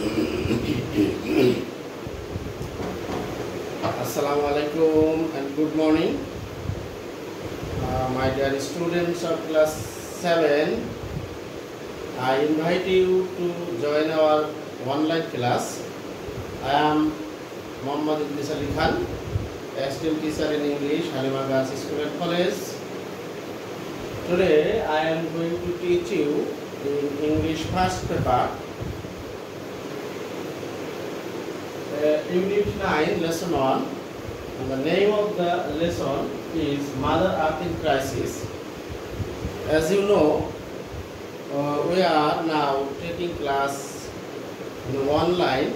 Assalamu alaikum and good morning. My dear students of class 7, I invite you to join our online class. I am Muhammad Idris Ali Khan, STM teacher in English, Halima Girls School and College. Today I am going to teach you in English first paper, Unit 9, Lesson 1. And the name of the lesson is Mother Earth in Crisis. As you know, we are now taking class in online.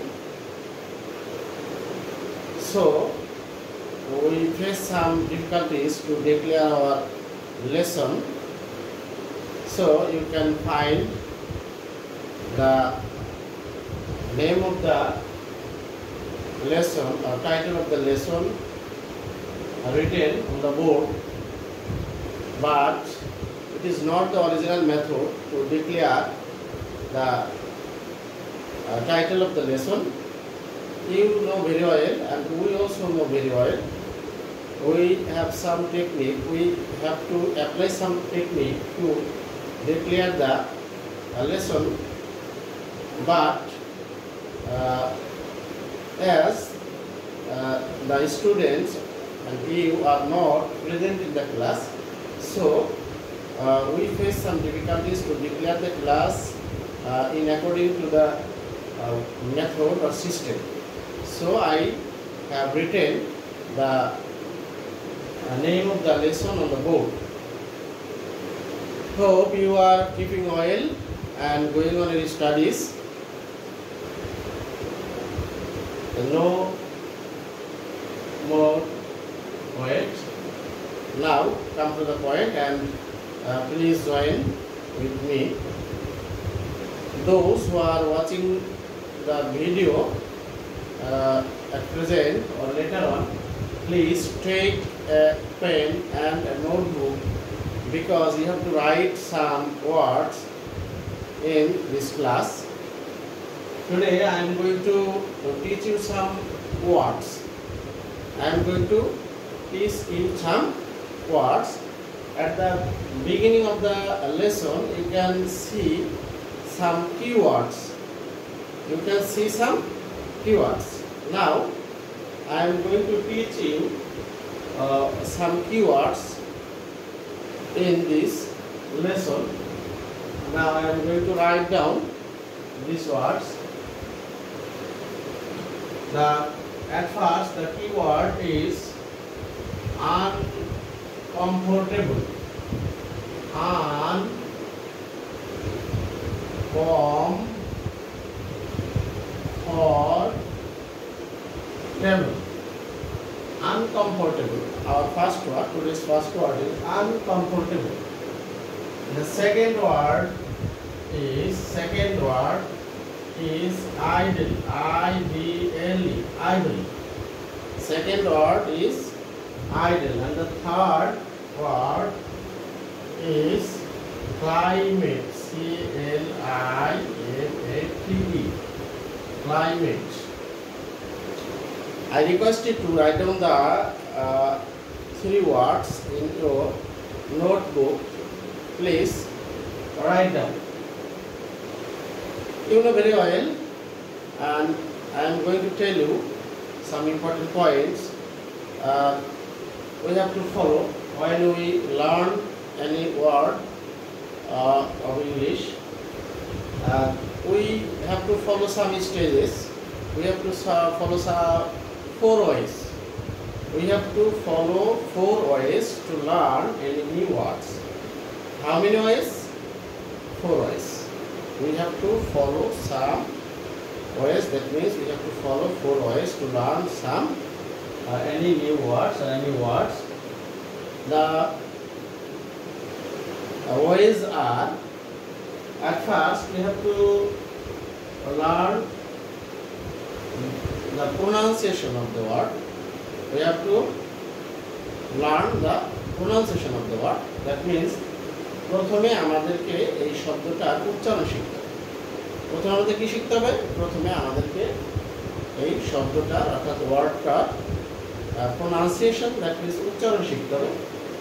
So, we face some difficulties to declare our lesson. So, you can find the name of the lesson or title of the lesson written on the board, but it is not the original method to declare the title of the lesson. You know very well, and we also know very well. We have some technique, we have to apply some technique to declare the lesson, but as the students and you are not present in the class, so we face some difficulties to declare the class in according to the method or system. So I have written the name of the lesson on the board. Hope you are keeping well and going on your studies. No more wait. Now come to the point and please join with me. Those who are watching the video at present or later on, please take a pen and a notebook, because you have to write some words in this class. Today I am going to teach you some words. I am going to teach you some words. At the beginning of the lesson, you can see some keywords. You can see some keywords. Now, I am going to teach you some keywords in this lesson. Now, I am going to write down these words. At first, the keyword is uncomfortable. Uncomfortable. Our first word, today's first word is uncomfortable. The second word is idle. I-D-L-E. Idle. Second word is idle. And the third word is climate. C-L-I-M-A-T-E. Climate. I request you to write down the three words in your notebook. Please write down. You know very well, and I am going to tell you some important points we have to follow when we learn any word of English. We have to follow some stages. We have to follow some 4 ways. We have to follow 4 ways to learn any new words. How many ways? 4 ways. We have to follow some ways. That means we have to follow 4 ways to learn some any new words or any words. The ways are: at first we have to learn the pronunciation of the word. We have to learn the pronunciation of the word. That means প্রথমে আমাদেরকে এই শব্দটার উচ্চারণ শিখতে হবে। প্রথমে আমাদের কি শিখতে হবে? প্রথমে আমাদেরকে এই শব্দটা অর্থাৎ ওয়ার্ডটা প্রোনাউন্সিয়েশন, দ্যাট মিনস উচ্চারণ শিখতে হবে।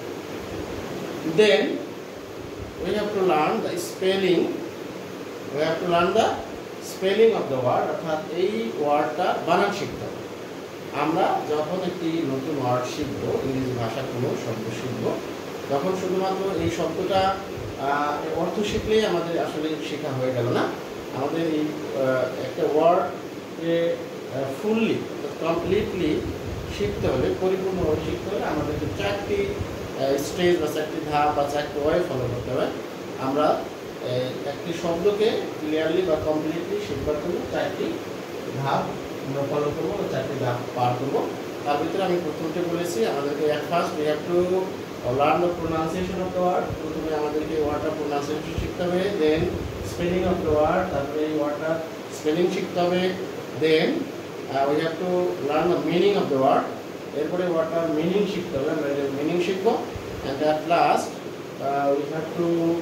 দেন we have to learn the spelling, we have to learn the spelling of the word, অর্থাৎ এই ওয়ার্ডটা বানান শিখতে হবে। আমরা যখন একটি নতুন ওয়ার্ড শিখব, ইংরেজি ভাষার কোনো শব্দ শিখব, তখন শুধুমাত্র এই শব্দটা অর্থ শিখলেই আমাদের আসলে শেখা হয়ে গেল না। আমাদের এই একটা ওয়ার্ডকে ফুললি কমপ্লিটলি শিখতে হলে, পরিপূর্ণভাবে শিখতে হলে আমাদেরকে 4টি স্টেজ বা 4টি ধাপ বা 4টি ওয়ে ফলো করতে হবে। আমরা একটি শব্দকে ক্লিয়ারলি বা কমপ্লিটলি শিখবার জন্য 4টি ধাপ আমরা ফলো করবো, 4টি ধাপ পার করবো। তার ভিতরে আমি প্রথমটি বলেছি, আমাদেরকে at first we have to learn the pronunciation of the word. প্রথমে আমাদেরকে ওয়ার্ডটা প্রোনাউন্সিয়েশন শিখতে হবে, then spelling of the word, তারপরে এই ওয়ার্ডটা স্পেলিং শিখতে হবে, then we have to learn the meaning of the word. এরপরে ওয়ার্ডটার মিনিং শিখতে হবে, আমরা এর মিনিং শিখবো। And at last we have to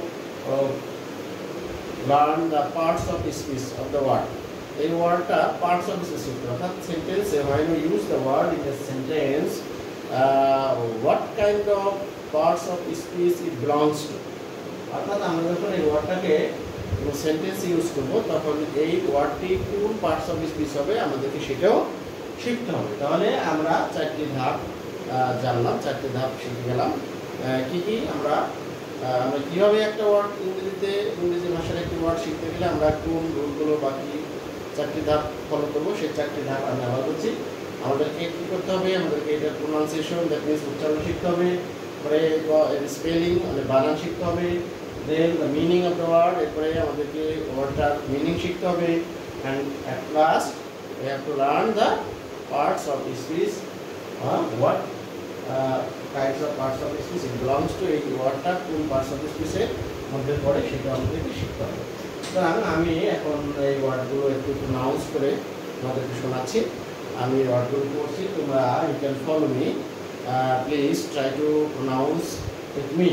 learn the parts of speech of the word. এই ওয়ার্ডটা পার্টস অফ স্পিচ শিখতে হবে, অর্থাৎ সেন্টেন্সে when you use the word in a sentence what kind of parts of speech it belongs to. অর্থাৎ আমরা যখন এই ওয়ার্ডটাকে সেন্টেন্স ইউজ করবো, তখন এই ওয়ার্ডটি কোন পার্টস অফ স্পিচ হবে আমাদেরকে সেটাও শিখতে হবে। তাহলে আমরা 4টি ধাপ জানলাম, 4টি ধাপ শিখে গেলাম। কি কি আমরা কীভাবে একটা ওয়ার্ড ইংরেজি ভাষার একটি ওয়ার্ড শিখতে গেলে আমরা কোন রুলগুলো বাকি 4টি ধাপ ফলো করবো, সেই 4টি ধাপ আমি আবার বলছি। আমাদেরকে কী করতে হবে? আমাদেরকে এটার প্রোনাউন্সিয়েশন, দ্যাট মিনস উচ্চারণ শিখতে হবে, পরে স্পেলিং মানে বানান শিখতে হবে, then the meaning of the word, এরপরে আমাদেরকে ওয়ার্ডটার মিনিং শিখতে হবে, and at last we have to learn the parts of speech, what kinds of parts of speech it belongs to, এই ওয়ার্ডটা কোন পার্টস অফ স্পিচের মধ্যে পড়ে সেটা আমাদেরকে শিখতে হবে। সুতরাং আমি এখন এই ওয়ার্ডগুলো একটু প্রোনাউন্স করে আমাদেরকে শোনাচ্ছি। আমি ওয়ার্ডগুলো পড়ছি, তোমরা you can follow me, please try to pronounce with me.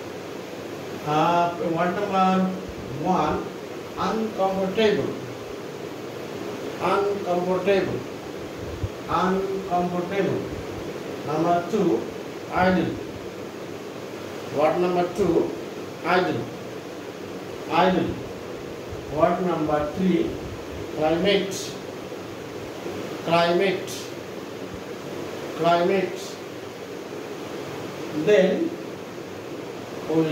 Word number 1, uncomfortable, uncomfortable, uncomfortable. Number 2, idle. Word number 2, idle, idle. Word number 3, climate, climate, climate. Then we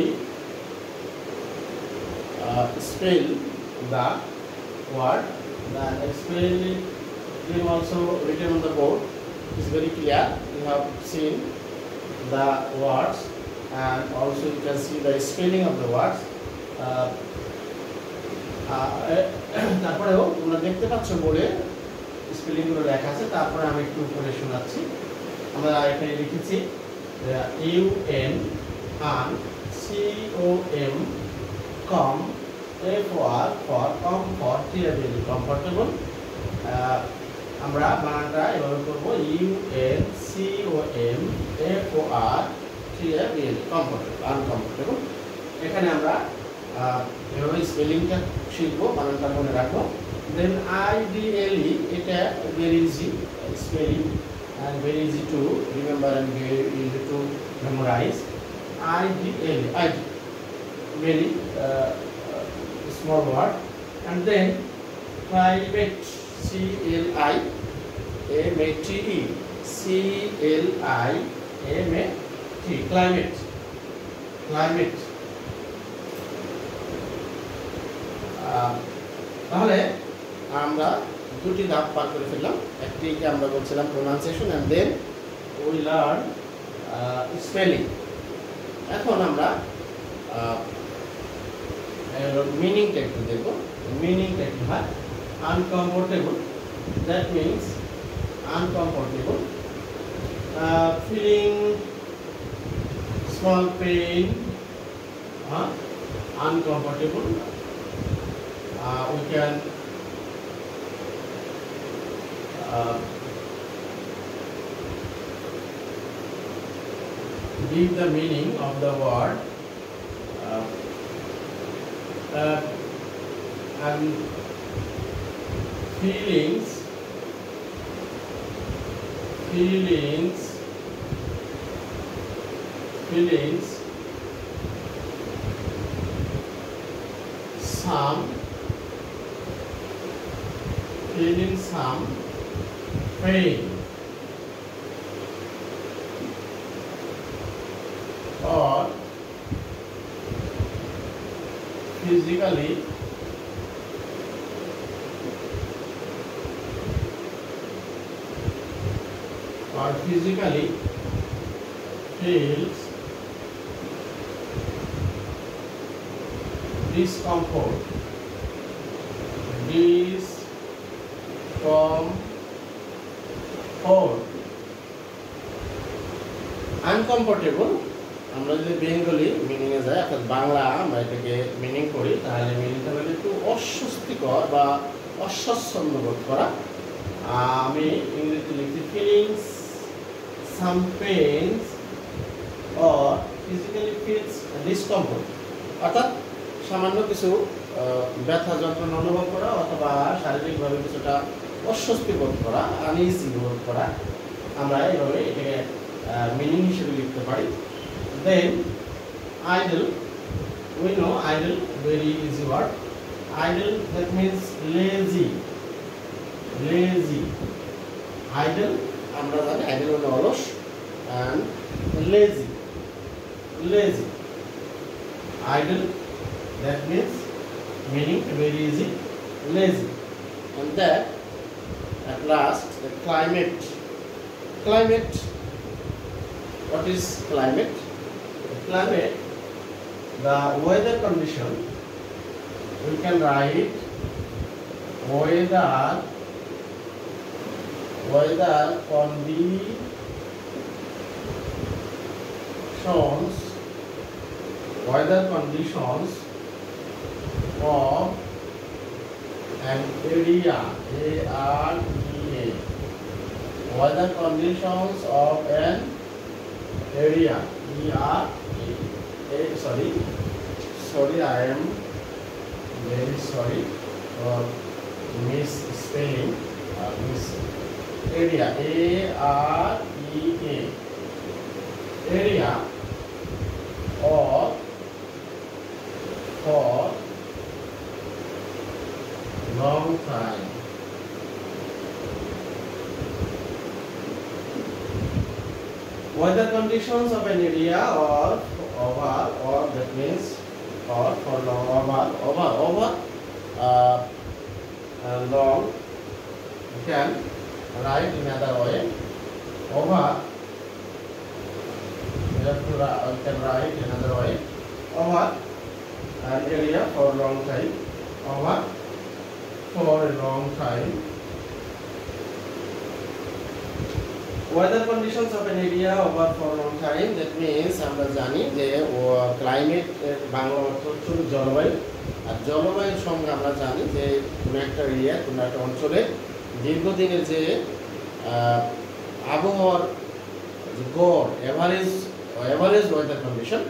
spell the word. The spelling is also written on the board. It's very clear. You have seen the words, and also you can see the spelling of the words. তারপরেও তোমরা দেখতে পাচ্ছ বোর্ডে স্পেলিংগুলো লেখা আছে। তারপরে আমি একটু করে শোনাচ্ছি। আমরা এখানে লিখেছি UN, COM, com, for comfortable, comfortable. আমরা বানানটা এভাবে করব UNCOMFORTABLE, comfortable, uncomfortable। এখানে আমরা এভাবে স্পেলিংটা শিখবো, বানানটা মনে রাখবো। দেন IDLE, এটা very easy spelling and very easy to remember and very easy to memorize. IDLE, ID, very small word. And then climate, CLIMATE, CLIMAT, climate, climate. তাহলে আমরা দুটি ধাপ পার করে ফেললাম। একটিকে আমরা বলছিলাম pronunciation, and then we learn spelling. এখন আমরা মিনিংটা একটু দেখব। মিনিংটা একটু হয় uncomfortable, that means uncomfortable, feeling small pain, uncomfortable. We can give the meaning of the word and feelings some pain or physically feels discomfort, uncomfortable আমরা যদি বেঙ্গলি মিনিং এ যাই অর্থাৎ বাংলা আমরা এটাকে মিনিং করি তাহলে মিনিংটা হলো একটু অস্বস্তিকর বা অস্বচ্ছন্দ বোধ করা। আমি ইংরেজিতে লিখছি feelings some pains or physically feels discomfort, অর্থাৎ সামান্য কিছু ব্যথা যন্ত্রণা অনুভব করা অথবা শারীরিকভাবে কিছুটা অস্বস্তি বোধ করা, আনইজি বোধ করা, আমরা এইভাবে এটাকে meaning হিসেবে লিখতে পারি। Then idle, we know idle very easy word. Idle that means lazy. Idle আমরা জানি idle হলো অলস and lazy. Idle that means meaning very easy, lazy. And that at last the climate. What is climate? Climate, the weather condition. We can write weather conditions of an area. A-R-E-A. Weather conditions of an area. E-R-E-A. Sorry, I am very sorry for misspelling. Area. A-R-E-A. Area or for long time. Weather conditions of an area or that means or for long over long. You can write in another way. Over. You can write in another way. Over an area for a long time. Over for a long time. Weather conditions of an area over for a long time, that means আমরা জানি যে climate Bangla অর্থ হচ্ছে জলবায়ু, আর জলবায়ুর সঙ্গে আমরা জানি যে কোনো একটা এরিয়া কোনো একটা অঞ্চলে দীর্ঘদিনের যে আবহাওয়ার গড় average weather condition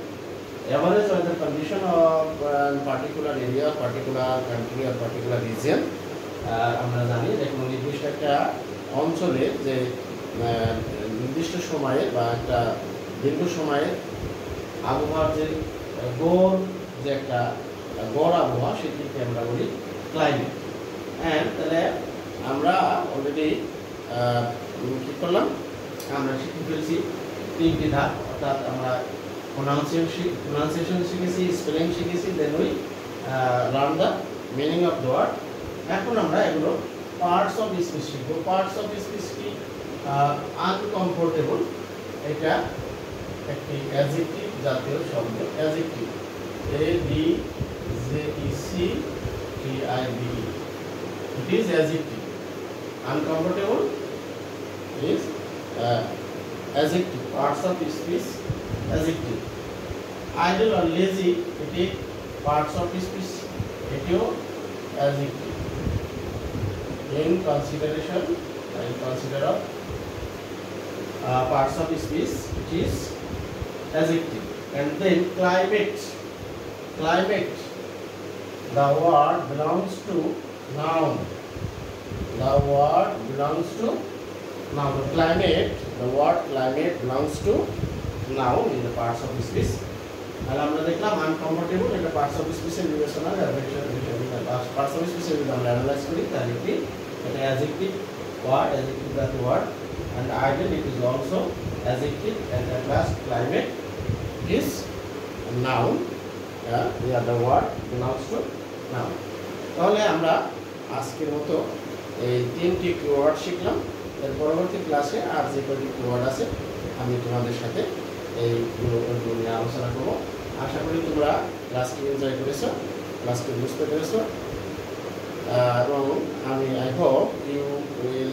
of particular area, particular country আর পার্টিকুলার রিজিয়ন। আমরা জানি যে কোনো নির্দিষ্ট একটা অঞ্চলে যে নির্দিষ্ট সময়ে বা একটা দীর্ঘ সময়ে আবহাওয়ার যে একটা গড় আবহাওয়া সেটিকে আমরা বলি ক্লাইমেট। অ্যান্ড তাহলে আমরা অলরেডি কী করলাম, আমরা শিখে ফেলছি তিনটি ধাপ, অর্থাৎ আমরা প্রোনাউন্সিয়েশন শিখেছি, স্পেলিং শিখেছি, then we learn the meaning of the word. এখন আমরা এগুলো পার্টস অফ স্পিচ শিখবো। পার্টস অফ স্পিচ কি? আনকমফোর্টেবল, এটা একটি অ্যাডজেক্টিভ জাতীয় শব্দ। Adjective ADJECTIVE, it is adjective. Uncomfortable is adjective. Parts of speech adjective. Idle or lazy, it is parts of speech, it is adjective. In consideration, in consider of parts of speech, it is adjective. And then climate The word belongs to noun. The word belongs to noun. The climate, the word climate belongs to noun in the parts of speech. তাহলে আমরা দেখলাম uncomfortable এটা parts of স্পিচের বিবেচনা parts of স্পিচের যদি আমরা analyse করি তাহলে কি এটা adjective that word, and idle it is also adjective, and at last climate is a noun. The other word belongs to noun. তাহলে আমরা আজকের মতো এই তিনটি কিওয়ার্ড শিখলাম। এর পরবর্তী ক্লাসে আর যে কয়টি কিওয়ার্ড আছে আমি তোমাদের সাথে এইগুলো নিয়ে আলোচনা করবো। আশা করি তোমরা ক্লাসটি এনজয় করেছো, ক্লাসটি বুঝতে পেরেছো, এবং আমি I hope you will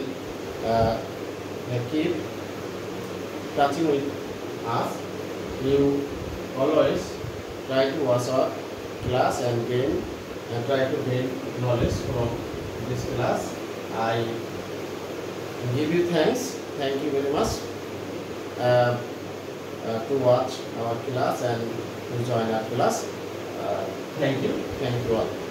keep touching with us. You always try to watch our class and try to gain knowledge from this class. I give you thanks. Thank you very much to watch our class and to join our class. Thank you all.